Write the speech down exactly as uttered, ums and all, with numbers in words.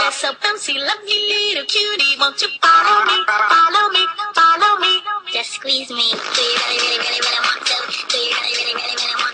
you're so bouncy, lovely little cutie. Won't you follow me, follow me, follow me? Just squeeze me. Do you really, really, really, really want to? Do you really, really, really, really want to?